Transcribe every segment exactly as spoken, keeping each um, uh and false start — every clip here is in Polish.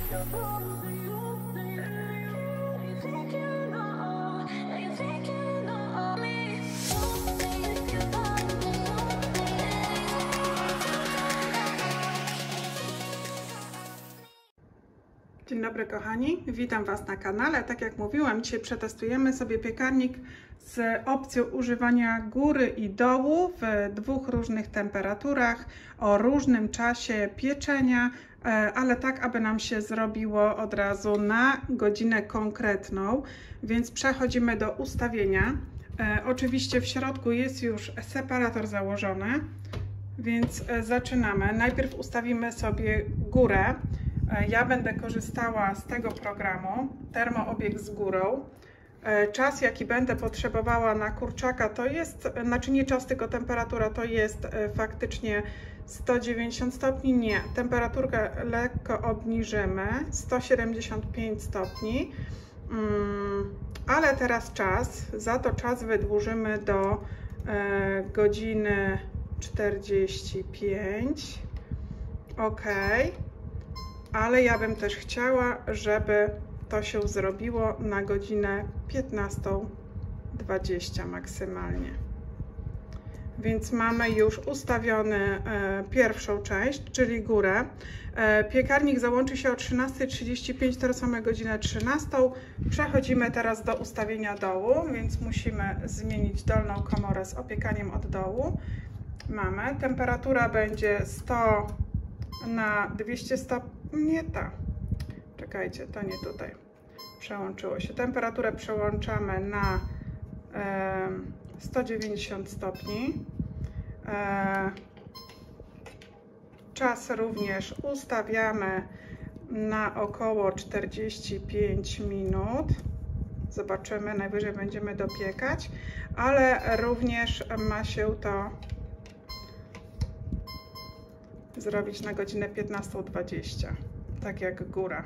Dzień dobry kochani, witam Was na kanale. Tak jak mówiłam, dzisiaj przetestujemy sobie piekarnik z opcją używania góry i dołu w dwóch różnych temperaturach, o różnym czasie pieczenia, ale tak, aby nam się zrobiło od razu na godzinę konkretną. Więc przechodzimy do ustawienia. Oczywiście w środku jest już separator założony, więc zaczynamy. Najpierw ustawimy sobie górę. Ja będę korzystała z tego programu, termoobieg z górą. Czas, jaki będę potrzebowała na kurczaka, to jest, znaczy nie czas, tylko temperatura, to jest faktycznie sto dziewięćdziesiąt stopni. Nie, temperaturkę lekko obniżymy, sto siedemdziesiąt pięć stopni. Ale teraz czas, za to czas wydłużymy do godziny czterdzieści pięć. Ok. Ale ja bym też chciała, żeby to się zrobiło na godzinę piętnastą dwadzieścia maksymalnie. Więc mamy już ustawiony e, pierwszą część, czyli górę. E, piekarnik załączy się o trzynastej trzydzieści pięć, teraz mamy godzinę trzynastą. Przechodzimy teraz do ustawienia dołu, więc musimy zmienić dolną komorę z opiekaniem od dołu. Mamy, temperatura będzie sto na dwieście stopni. Nie ta. Czekajcie, to nie tutaj. Przełączyło się. Temperaturę przełączamy na e, sto dziewięćdziesiąt stopni. E, czas również ustawiamy na około czterdzieści pięć minut. Zobaczymy, najwyżej będziemy dopiekać, ale również ma się to zrobić na godzinę piętnastą dwadzieścia, tak jak góra.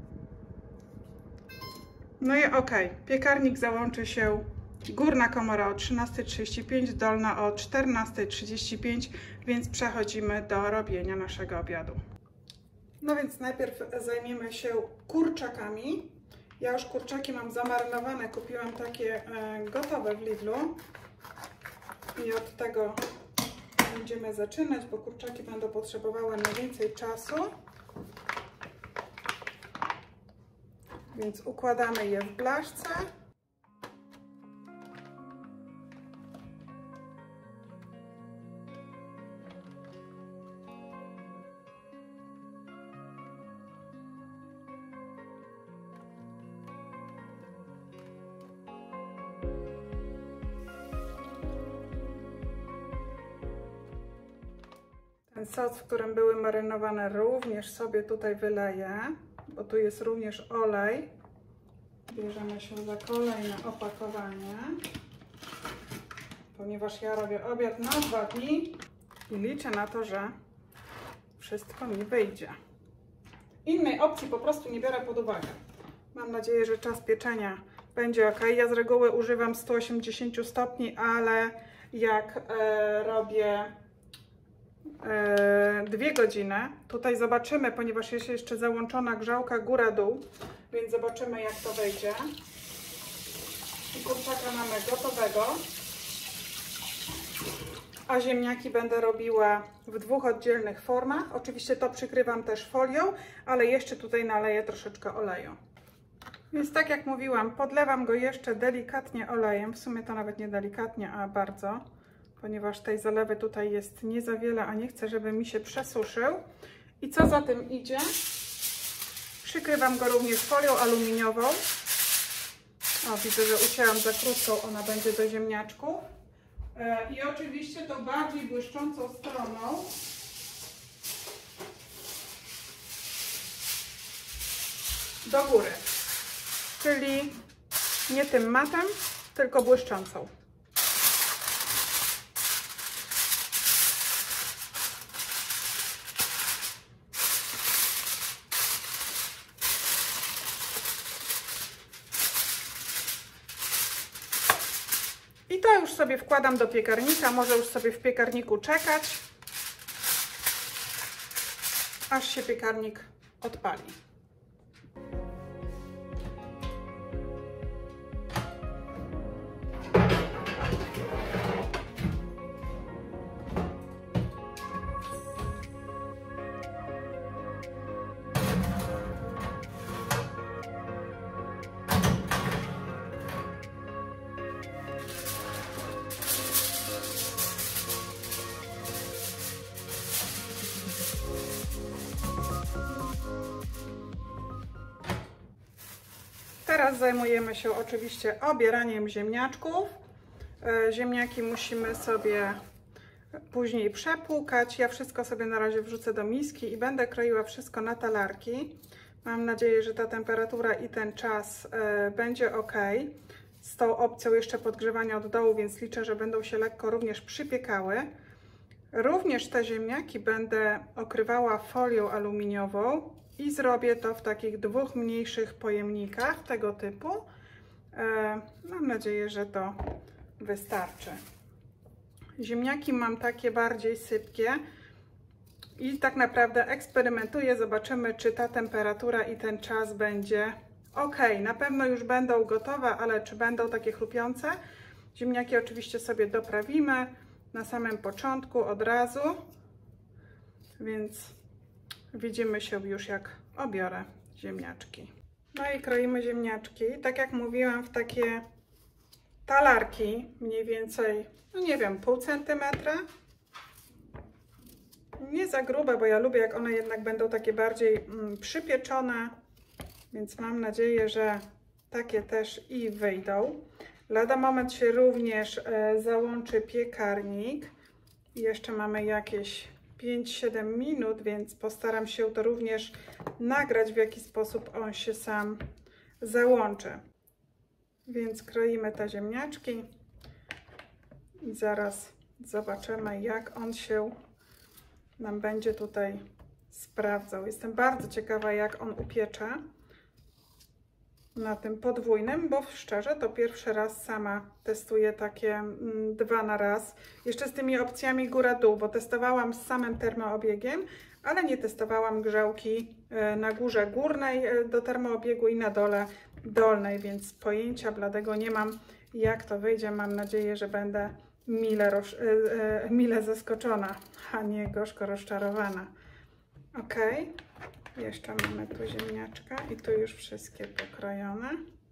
No i ok, piekarnik załączy się, górna komora o trzynastej trzydzieści pięć, dolna o czternastej trzydzieści pięć, więc przechodzimy do robienia naszego obiadu. No więc najpierw zajmiemy się kurczakami. Ja już kurczaki mam zamarynowane, kupiłam takie gotowe w Lidlu i od tego będziemy zaczynać, bo kurczaki będą potrzebowały najwięcej czasu. Więc układamy je w blaszce. Ten sos, w którym były marynowane, również sobie tutaj wyleję, bo tu jest również olej. Bierzemy się za kolejne opakowanie, ponieważ ja robię obiad na dwa dni i liczę na to, że wszystko mi wyjdzie. Innej opcji po prostu nie biorę pod uwagę. Mam nadzieję, że czas pieczenia będzie ok. Ja z reguły używam sto osiemdziesiąt stopni, ale jak e, robię dwie godziny. Tutaj zobaczymy, ponieważ jest jeszcze załączona grzałka góra-dół, więc zobaczymy, jak to wejdzie. I kurczaka mamy gotowego. A ziemniaki będę robiła w dwóch oddzielnych formach. Oczywiście to przykrywam też folią, ale jeszcze tutaj naleję troszeczkę oleju. Więc tak jak mówiłam, podlewam go jeszcze delikatnie olejem. W sumie to nawet nie delikatnie, a bardzo, ponieważ tej zalewy tutaj jest nie za wiele, a nie chcę, żeby mi się przesuszył. I co za tym idzie? Przykrywam go również folią aluminiową. O, widzę, że ucięłam za krótką, ona będzie do ziemniaczków. I oczywiście tą bardziej błyszczącą stroną do góry, czyli nie tym matem, tylko błyszczącą. I to już sobie wkładam do piekarnika, może już sobie w piekarniku czekać, aż się piekarnik odpali. Teraz zajmujemy się oczywiście obieraniem ziemniaczków. Ziemniaki musimy sobie później przepłukać. Ja wszystko sobie na razie wrzucę do miski i będę kroiła wszystko na talarki. Mam nadzieję, że ta temperatura i ten czas będzie ok. Z tą opcją jeszcze podgrzewania od dołu, więc liczę, że będą się lekko również przypiekały. Również te ziemniaki będę okrywała folią aluminiową i zrobię to w takich dwóch mniejszych pojemnikach tego typu. Mam nadzieję, że to wystarczy. Ziemniaki mam takie bardziej sypkie i tak naprawdę eksperymentuję. Zobaczymy, czy ta temperatura i ten czas będzie ok. Na pewno już będą gotowe, ale czy będą takie chrupiące? Ziemniaki oczywiście sobie doprawimy na samym początku od razu, więc widzimy się już, jak obiorę ziemniaczki. No i kroimy ziemniaczki, tak jak mówiłam, w takie talarki, mniej więcej, no nie wiem, pół centymetra. Nie za grube, bo ja lubię, jak one jednak będą takie bardziej mm, przypieczone, więc mam nadzieję, że takie też i wyjdą. Lada moment się również e, załączy piekarnik. Jeszcze mamy jakieś pięć siedem minut, więc postaram się to również nagrać, w jaki sposób on się sam załączy. Więc kroimy te ziemniaczki i zaraz zobaczymy, jak on się nam będzie tutaj sprawdzał. Jestem bardzo ciekawa, jak on upiecze na tym podwójnym, bo szczerze to pierwszy raz sama testuję takie mm, dwa na raz. Jeszcze z tymi opcjami góra-dół, bo testowałam z samym termoobiegiem, ale nie testowałam grzałki y, na górze górnej y, do termoobiegu i na dole dolnej, więc pojęcia bladego nie mam, jak to wyjdzie. Mam nadzieję, że będę mile, roz, y, y, mile zaskoczona, a nie gorzko rozczarowana. Ok. Jeszcze mamy tu ziemniaczka i tu już wszystkie pokrojone.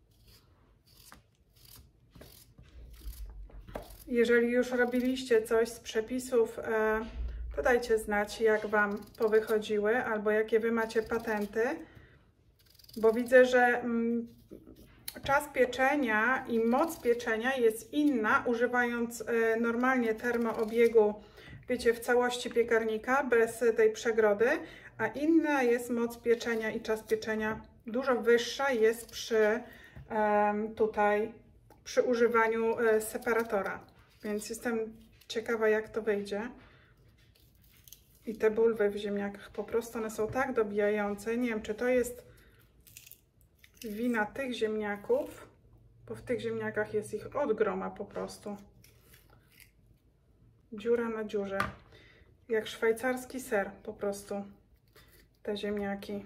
Jeżeli już robiliście coś z przepisów, to dajcie znać, jak Wam powychodziły albo jakie Wy macie patenty, bo widzę, że czas pieczenia i moc pieczenia jest inna, używając normalnie termoobiegu, wiecie, w całości piekarnika, bez tej przegrody, a inna jest moc pieczenia i czas pieczenia dużo wyższa jest przy tutaj przy używaniu separatora. Więc jestem ciekawa, jak to wyjdzie. I te bulwy w ziemniakach po prostu one są tak dobijające. Nie wiem, czy to jest wina tych ziemniaków, bo w tych ziemniakach jest ich od groma po prostu. Dziura na dziurze. Jak szwajcarski ser po prostu. Te ziemniaki.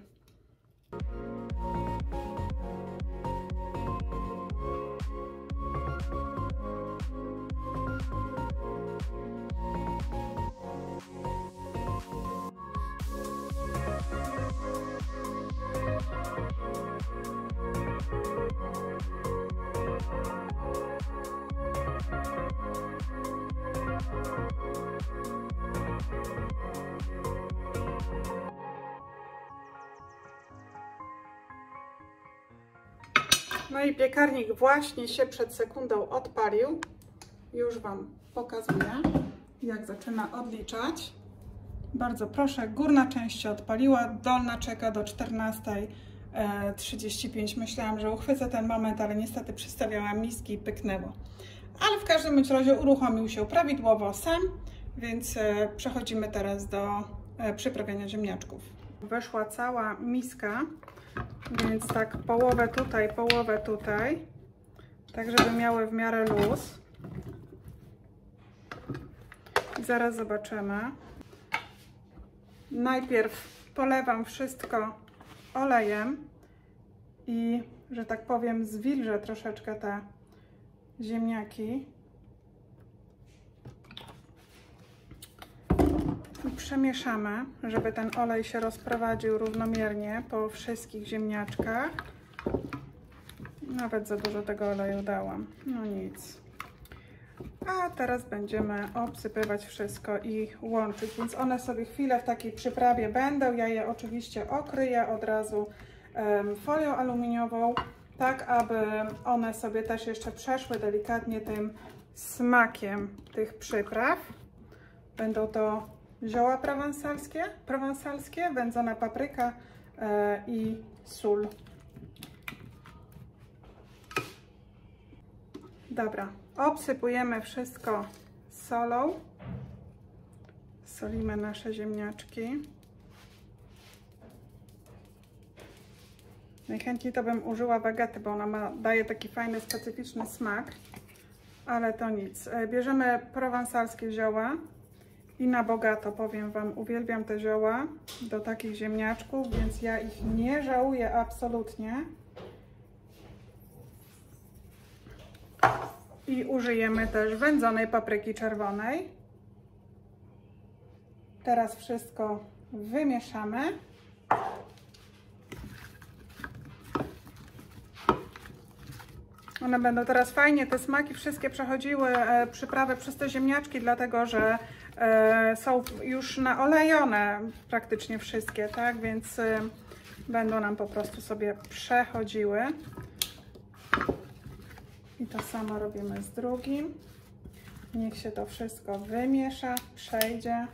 No i piekarnik właśnie się przed sekundą odpalił. Już Wam pokazuję, jak zaczyna odliczać. Bardzo proszę, górna część się odpaliła, dolna czeka do czternastej trzydzieści pięć. Myślałam, że uchwycę ten moment, ale niestety przystawiałam miski i pyknęło. Ale w każdym bądź razie uruchomił się prawidłowo sam, więc przechodzimy teraz do przyprawiania ziemniaczków. Weszła cała miska. Więc tak połowę tutaj, połowę tutaj, tak żeby miały w miarę luz. I zaraz zobaczymy. Najpierw polewam wszystko olejem i, że tak powiem, zwilżę troszeczkę te ziemniaki. I przemieszamy, żeby ten olej się rozprowadził równomiernie po wszystkich ziemniaczkach. Nawet za dużo tego oleju dałam. No nic. A teraz będziemy obsypywać wszystko i łączyć, więc one sobie chwilę w takiej przyprawie będą. Ja je oczywiście okryję od razu um, folią aluminiową tak aby one sobie też jeszcze przeszły delikatnie tym smakiem tych przypraw. Będą to zioła prowansalskie, prowansalskie wędzona papryka yy, i sól. Dobra, obsypujemy wszystko solą. Solimy nasze ziemniaczki. Najchętniej to bym użyła wegety, bo ona ma, daje taki fajny, specyficzny smak. Ale to nic. Bierzemy prowansalskie zioła i na bogato, powiem Wam, uwielbiam te zioła do takich ziemniaczków, więc ja ich nie żałuję absolutnie. I użyjemy też wędzonej papryki czerwonej. Teraz wszystko wymieszamy. One będą teraz fajnie, te smaki wszystkie przechodziły e, przyprawy przez te ziemniaczki, dlatego że e, są już naolejone praktycznie wszystkie, tak? Więc e, będą nam po prostu sobie przechodziły. I to samo robimy z drugim. Niech się to wszystko wymiesza, przejdzie.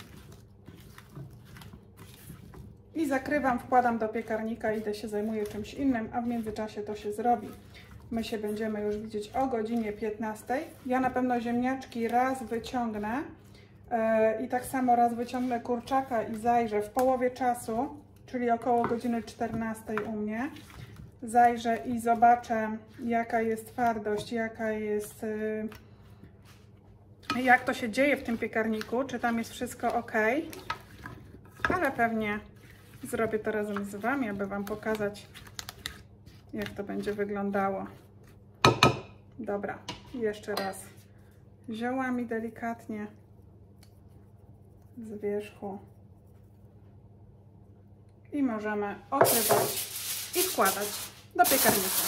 I zakrywam, wkładam do piekarnika, idę się zajmuję czymś innym, a w międzyczasie to się zrobi. My się będziemy już widzieć o godzinie piętnastej. Ja na pewno ziemniaczki raz wyciągnę yy, i tak samo raz wyciągnę kurczaka i zajrzę w połowie czasu, czyli około godziny czternastej u mnie. Zajrzę i zobaczę, jaka jest twardość, jaka jest, yy, jak to się dzieje w tym piekarniku, czy tam jest wszystko ok. Ale pewnie zrobię to razem z Wami, aby Wam pokazać, jak to będzie wyglądało. Dobra, jeszcze raz ziołami delikatnie z wierzchu i możemy okrywać i wkładać do piekarnika.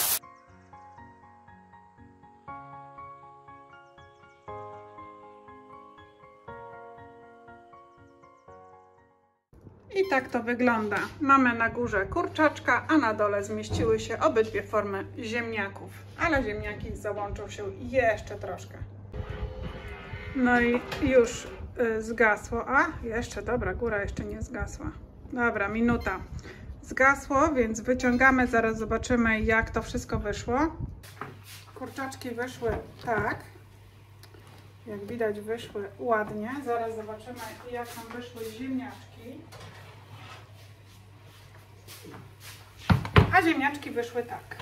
I tak to wygląda. Mamy na górze kurczaczka, a na dole zmieściły się obydwie formy ziemniaków. Ale ziemniaki załączą się jeszcze troszkę. No i już y, zgasło. A, jeszcze, dobra, góra jeszcze nie zgasła. Dobra, minuta. Zgasło, więc wyciągamy, zaraz zobaczymy, jak to wszystko wyszło. Kurczaczki wyszły tak. Jak widać, wyszły ładnie. Zaraz zobaczymy, jak nam wyszły ziemniaczki. A ziemniaczki wyszły tak.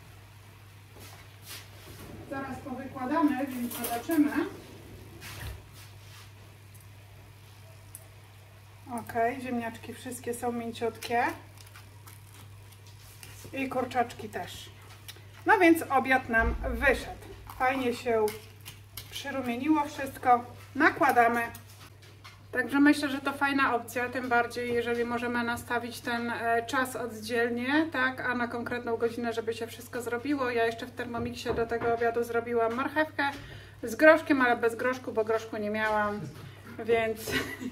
Zaraz powykładamy, więc zobaczymy. Ok, ziemniaczki wszystkie są mięciutkie. I kurczaczki też. No więc obiad nam wyszedł. Fajnie się przyrumieniło wszystko. Nakładamy. Także myślę, że to fajna opcja, tym bardziej jeżeli możemy nastawić ten czas oddzielnie, tak, a na konkretną godzinę, żeby się wszystko zrobiło. Ja jeszcze w Thermomixie do tego obiadu zrobiłam marchewkę z groszkiem, ale bez groszku, bo groszku nie miałam, więc,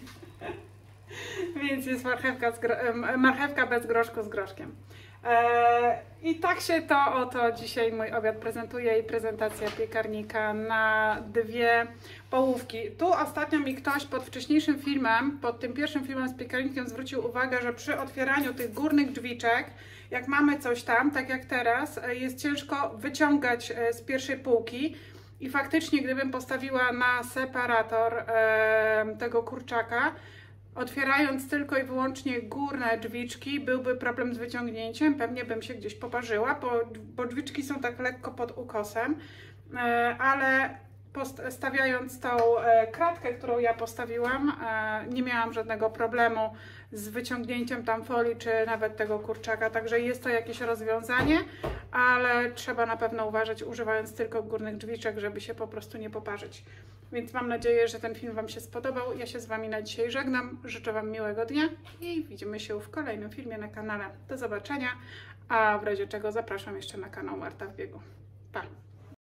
więc jest marchewka, z gro... marchewka bez groszku z groszkiem. I tak się to oto dzisiaj mój obiad prezentuje i prezentacja piekarnika na dwie połówki. Tu ostatnio mi ktoś pod wcześniejszym filmem, pod tym pierwszym filmem z piekarnikiem zwrócił uwagę, że przy otwieraniu tych górnych drzwiczek, jak mamy coś tam, tak jak teraz, jest ciężko wyciągać z pierwszej półki. I faktycznie gdybym postawiła na separator e, tego kurczaka, otwierając tylko i wyłącznie górne drzwiczki, byłby problem z wyciągnięciem, pewnie bym się gdzieś poparzyła, bo, bo drzwiczki są tak lekko pod ukosem, ale stawiając tą kratkę, którą ja postawiłam, nie miałam żadnego problemu z wyciągnięciem tam folii, czy nawet tego kurczaka, także jest to jakieś rozwiązanie, ale trzeba na pewno uważać, używając tylko górnych drzwiczek, żeby się po prostu nie poparzyć. Więc mam nadzieję, że ten film Wam się spodobał. Ja się z Wami na dzisiaj żegnam. Życzę Wam miłego dnia i widzimy się w kolejnym filmie na kanale. Do zobaczenia, a w razie czego zapraszam jeszcze na kanał Marta w biegu. Pa!